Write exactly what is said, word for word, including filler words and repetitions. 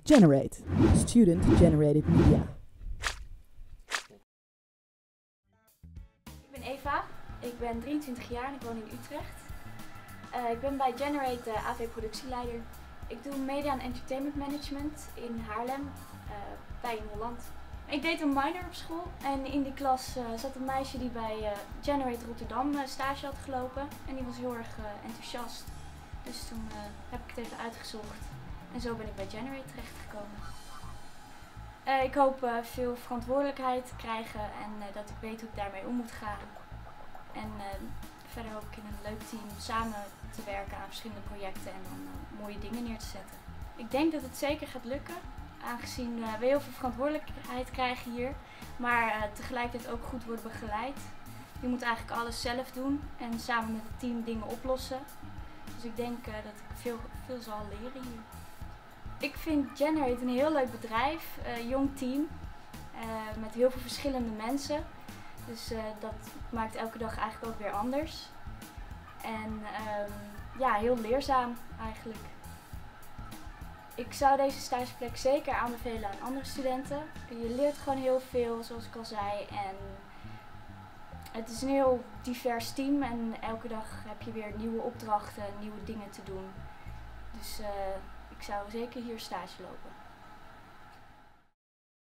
Generate, Student Generated Media. Ik ben Eva, ik ben drieëntwintig jaar en ik woon in Utrecht. Uh, ik ben bij Generate uh, A V-productieleider. Ik doe Media en Entertainment Management in Haarlem, uh, bij in Holland. Ik deed een minor op school en in die klas uh, zat een meisje die bij uh, Generate Rotterdam uh, stage had gelopen. En die was heel erg uh, enthousiast. Dus toen uh, heb ik het even uitgezocht en zo ben ik bij Generate terechtgekomen. Uh, ik hoop uh, veel verantwoordelijkheid te krijgen en uh, dat ik weet hoe ik daarmee om moet gaan. En uh, verder hoop ik in een leuk team samen te werken aan verschillende projecten en dan uh, mooie dingen neer te zetten. Ik denk dat het zeker gaat lukken, aangezien uh, we heel veel verantwoordelijkheid krijgen hier, maar uh, tegelijkertijd ook goed worden begeleid. Je moet eigenlijk alles zelf doen en samen met het team dingen oplossen. Dus ik denk uh, dat ik veel, veel zal leren hier. Ik vind Generate een heel leuk bedrijf, een uh, jong team, uh, met heel veel verschillende mensen. Dus uh, dat maakt elke dag eigenlijk ook weer anders. En um, ja, heel leerzaam eigenlijk. Ik zou deze stageplek zeker aanbevelen aan andere studenten. Je leert gewoon heel veel, zoals ik al zei. En het is een heel divers team en elke dag heb je weer nieuwe opdrachten, nieuwe dingen te doen. Dus uh, ik zou zeker hier stage lopen.